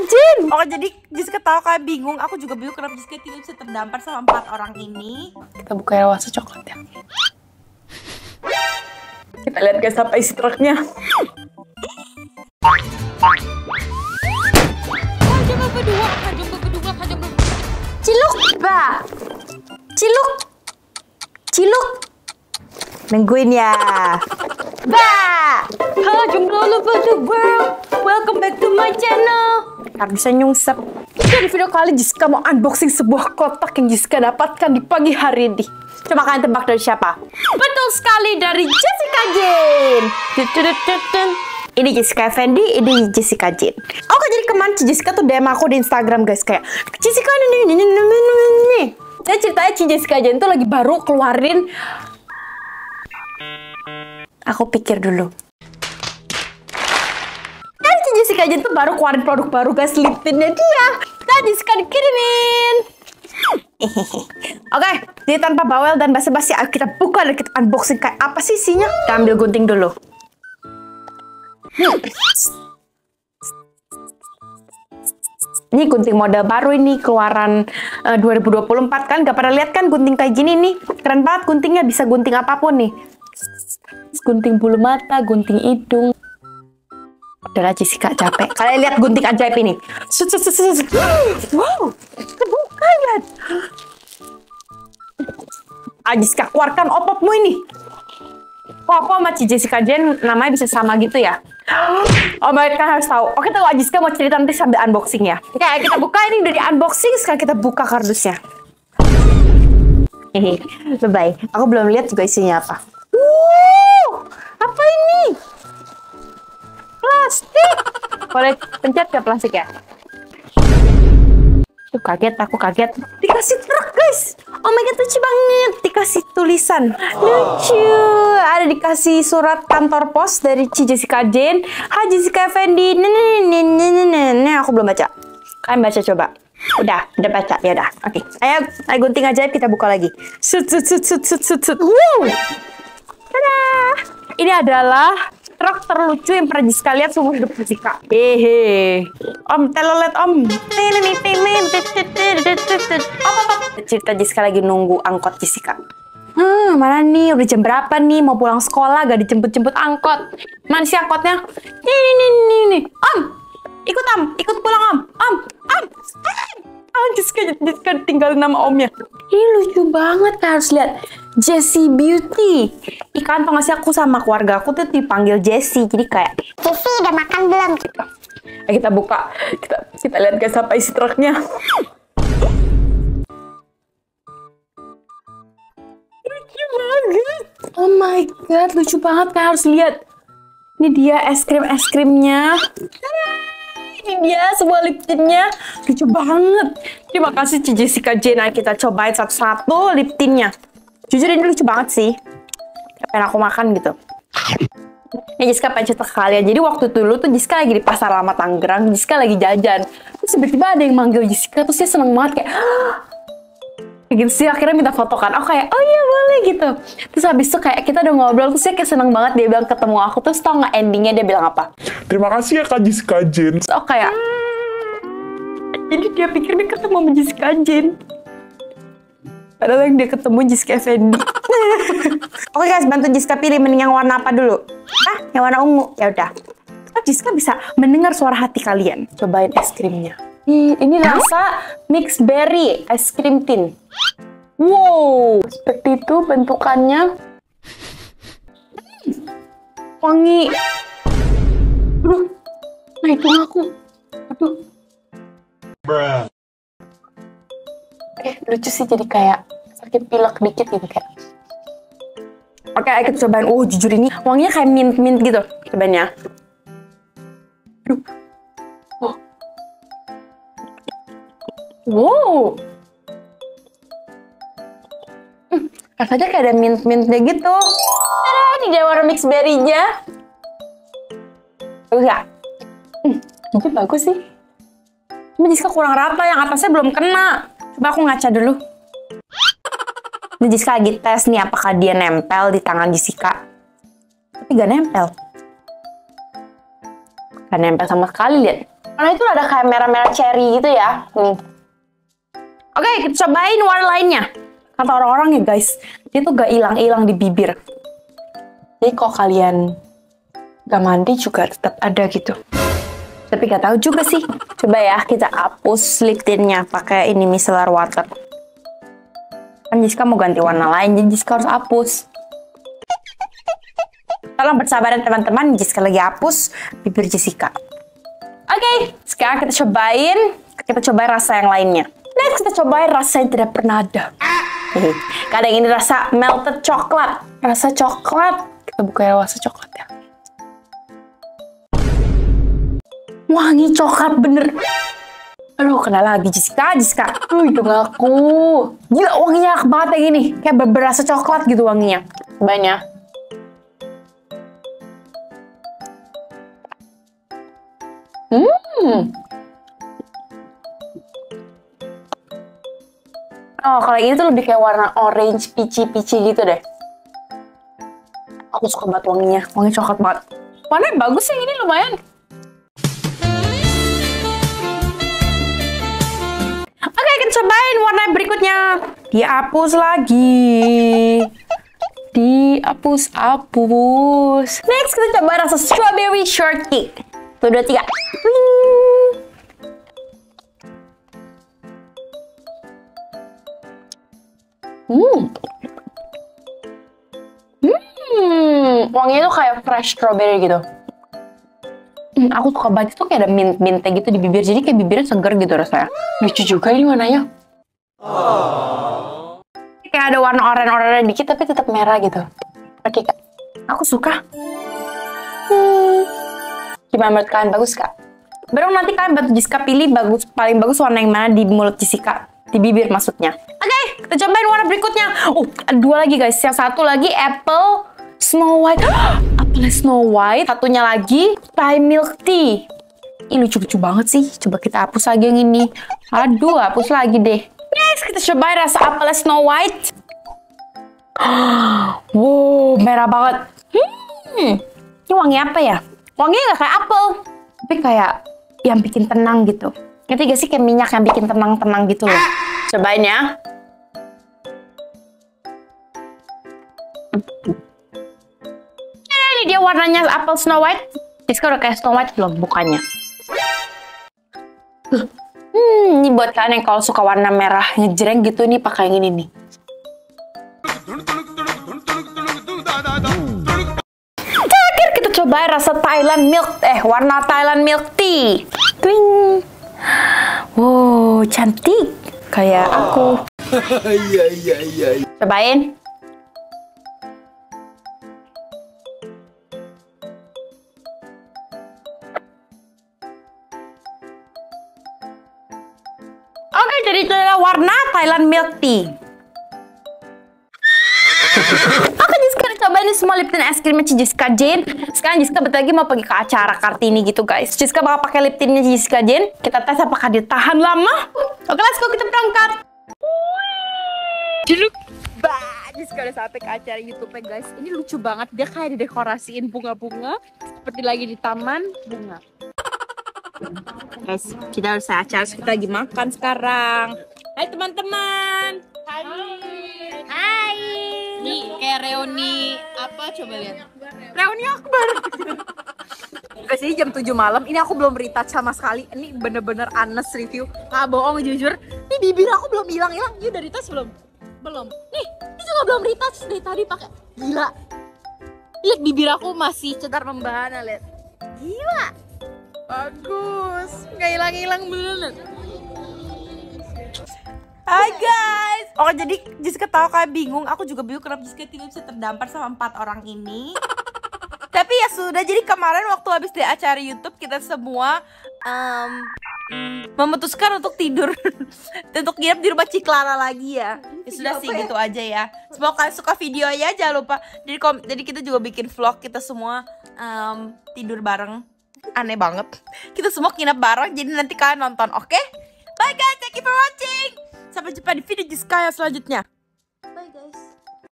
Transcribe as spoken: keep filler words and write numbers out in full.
Jin. Oh jadi Jessica tahu kayak bingung. Aku juga bingung kenapa Jessica tidak bisa terdampar sama empat orang ini. Kita buka Elwasa coklat ya. Kita lihat guys apa isi truknya. Coba berdua, coba berdua, coba. Ciluk, ba. Ciluk. Ciluk. Nungguin ya. Ba. Halo jomblo all over the world. Welcome back to my channel. Ntar bisa nyungsep. Jadi video kali Jessica mau unboxing sebuah kotak yang Jessica dapatkan di pagi hari ini. Coba kalian tebak dari siapa? Betul sekali, dari Jessica Jane. Ini Jessica Effendi, ini Jessica Jane. Oke, jadi kemarin Jessica tuh D M aku di Instagram guys, kayak Jessica ini ini ini ini. Saya ceritanya Ci Jessica Jane tuh lagi baru keluarin. Aku pikir dulu. Kan Ci Jessica Jane tuh baru keluarin produk baru guys, lip tintnya dia. Nah, Jessica dikirimin. Oke, okay, jadi tanpa bawel dan basa-basi, ayo kita buka dan kita unboxing kayak apa sih isinya. Kita ambil gunting dulu. Ini gunting model baru ini, keluaran uh, dua ribu dua puluh empat kan. Gak pada lihat kan gunting kayak gini nih. Keren banget guntingnya, bisa gunting apapun nih. Gunting bulu mata, gunting hidung. Udahlah Jessica, capek. Kalian lihat gunting ajaib ini. Wow, kebuka lihat. Ah, Jessica, keluarkan opopmu ini. Kok aku sama Ci Jessica Jane namanya bisa sama gitu ya? Oh baik, kan harus tahu. Oke, tahu Jessica mau cerita nanti sambil unboxing ya. Oke, kita buka ini, udah di unboxing. Sekarang kita buka kardusnya. Hehe, bye. Aku belum lihat juga isinya apa. Wuh, apa ini? Plastik. Boleh pencet ke plastik ya? Tuh, kaget, aku kaget. Dikasih truk guys. Oh my god, lucu banget. Dikasih tulisan. Lucu. Ada dikasih surat kantor pos dari Ci Jessica Jane. Hai Jessica Effendi. Nih, aku belum baca. Kalian baca coba. Udah, udah baca. Ya udah. Oke. Okay. Ayo, ayo gunting ajaib kita buka lagi. Sut sut sut sut sut sut sut. Wow. Tada. Ini adalah truk terlucu yang pernah Jessica lihat seumur hidup Jessica. Hehe. Om, telolet om. Cerita Jessica lagi nunggu angkot Jessica. Hmm, mana nih? Udah jam berapa nih? Mau pulang sekolah, gak dijemput-jemput angkot. Mana sih angkotnya? Ini, ini, ini, ini. Om, ikut om, ikut pulang om. Om, om. Oh, Jessica, Jessica tinggalin nama omnya. Ini lucu banget, kan harus lihat. Jessie Beauty. Ikan tau gak sih, aku sama keluarga aku tuh dipanggil Jessie. Jadi kayak, Jessie udah makan belum? Ayo kita buka. Kita, kita lihat guys apa isi truknya. Lucu banget. Oh my god, lucu banget, kan harus lihat. Ini dia es krim-es krimnya. Ini dia semua lip tintnya, lucu banget. Terima kasih Ci Jessica Jane. Kita cobain satu-satu lip tintnya. Jujur ini lucu banget sih. Pengen aku makan gitu. Ini Jessica pengen cerita ke kalian. Jadi waktu dulu tuh Jessica lagi di Pasar Lama Tangerang. Jessica lagi jajan. Terus tiba-tiba ada yang manggil Jessica. Terus dia seneng banget kayak kayak gitu sih. Akhirnya minta foto kan. Aku kayak, oh iya boleh gitu. Terus habis itu kayak kita udah ngobrol. Terus dia kayak seneng banget. Dia bilang ketemu aku. Terus tau gak endingnya dia bilang apa? Terima kasih ya Kak Jessica Jane. Terus aku kayak, jadi dia pikir dia ketemu sama Jessica Jane. Padahal yang dia ketemu Jessica Effendi. Oke guys, bantu Jessica pilih mending yang warna apa dulu? Ah, yang warna ungu. Ya udah. Oh, Jessica bisa mendengar suara hati kalian. Cobain es krimnya. Ih, ini rasa mixed berry ice cream tin. Wow, seperti itu bentukannya. Wangi. Aduh, nah itu aku. Aduh. Bruh. Eh, lucu sih, jadi kayak sakit pilek dikit gitu kayak. Oke, ayo kita cobain. Oh, jujur ini wanginya kayak mint-mint gitu. Cobain ya. Aduh. Oh. Wow. Hmm, rasanya kayak ada mint-mintnya gitu. Tada, ini dia warna mixed berry-nya. Bagus gak? Hmm, jujur bagus sih. Cuma Jessica kurang rata, yang atasnya belum kena. Coba aku ngaca dulu. Ini Jessica lagi tes nih apakah dia nempel di tangan Jessica. Tapi gak nempel. Gak nempel sama sekali, lihat. Warna itu ada kayak merah-merah cherry gitu ya. Nih. Oke, kita cobain warna lainnya. Kata orang-orang ya guys, dia tuh gak hilang-hilang di bibir. Jadi kalau kalian gak mandi juga tetap ada gitu. Tapi gak tahu juga sih. Coba ya kita hapus lip tintnya pakai ini micellar water. Kan Jessica mau ganti warna lain, jadi Jessica harus hapus. Tolong bersabar teman-teman, Jessica lagi hapus bibir Jessica. Oke, okay, sekarang kita cobain, kita cobain rasa yang lainnya. Next kita cobain rasa yang tidak pernah ada. Hehe. Kadang ini rasa melted coklat, rasa coklat. Kita buka ya rasa coklat ya. Wangi coklat bener. Aduh, kena lagi Jessica, Jessica. Aduh, hidung aku. Gila, wanginya enak banget yang ini. Kayak berasa coklat gitu wanginya. Cobain ya. Hmm. Oh, kalau ini tuh lebih kayak warna orange, peachy-peachy gitu deh. Aku suka banget wanginya, wangi coklat banget. Warnanya bagus sih, ini lumayan. Oke, kita cobain warna berikutnya. Dihapus lagi. Dihapus-hapus. Next, kita coba rasa strawberry shortcake. Satu, dua, tiga. Hmm. Hmm. Wanginya tuh kayak fresh strawberry gitu. Hmm, aku suka banget tuh kayak ada mint-mintnya gitu di bibir. Jadi kayak bibirnya seger gitu rasanya. Lucu juga ini warnanya. Oh. Kayak ada warna oranye-oranye dikit tapi tetap merah gitu. Oke kak. Aku suka. Hmm. Gimana menurut kalian, bagus kak? Baru nanti kalian bantu Jessica pilih bagus, paling bagus warna yang mana di mulut Jessica, di bibir maksudnya. Oke, okay, kita cobain warna berikutnya. Oh, ada dua lagi guys. Yang satu lagi apple Snow White. Apple Snow White. Satunya lagi Thai milk tea. Ih, lucu-lucu banget sih. Coba kita hapus lagi yang ini. Aduh, hapus lagi deh. Next, kita cobain rasa apple Snow White. Wow, merah banget. Hmm, ini wangi apa ya? Wanginya gak kayak apel, tapi kayak yang bikin tenang gitu. Ngerti gak sih, kayak minyak yang bikin tenang-tenang gitu loh. Cobain ya. Nah, ini dia warnanya apple Snow White. Jessica udah kayak Snow White belum bukannya? Hmm, ini buat kalian yang kalau suka warna merah ngejreng gitu, nih pakai yang ini nih. Coba rasa Thailand milk eh warna Thailand milk tea. Twing. Wow, cantik kayak aku. Iya iya iya. Cobain. Oke, jadi itu adalah warna Thailand milk tea. Oke, Jessica cobain ini semua lip tint es krimnya Jessica Jane. Sekarang Jessica bentar lagi mau pergi ke acara Kartini gitu guys. Jessica bakal pakai lip tintnya Jessica Jane. Kita tes apakah dia tahan lama. Oke, let's go, kita berangkat. Jeluk. Bah, Jessica udah sampai ke acara YouTube-nya guys. Ini lucu banget, dia kayak didekorasiin bunga-bunga seperti lagi di taman bunga. Guys, kita harus acara, kita lagi makan sekarang. Hai teman-teman. Hai. Hai. Ini kayak reuni apa, coba lihat. Reuni akbar. Guys, ini jam tujuh malam. Ini aku belum retouch sama sekali. Ini bener-bener honest review. Nggak bohong, jujur. Ini bibir aku belum hilang-hilang. You udah retouch belum? Belum. Nih, ini juga belum retouch dari tadi pakai. Gila. Lihat bibir aku masih cetar membahana, lihat. Gila. Bagus. Nggak hilang-hilang bener. Hai guys. Oh, jadi Jessica tahu kayak bingung. Aku juga bingung kenapa Jessica tidak bisa terdampar sama empat orang ini. Tapi ya sudah. Jadi kemarin waktu habis di acara YouTube kita semua um, memutuskan untuk tidur, untuk nginep di rumah Ciklara lagi ya. Ya sudah sih, gitu aja ya. Semoga kalian suka videonya. Jangan lupa. Jadi, jadi kita juga bikin vlog kita semua um, tidur bareng. Aneh banget. Kita semua nginep bareng. Jadi nanti kalian nonton, oke? Okay? Bye guys, thank you for watching. Sampai jumpa di video Jessica yang selanjutnya. Bye guys.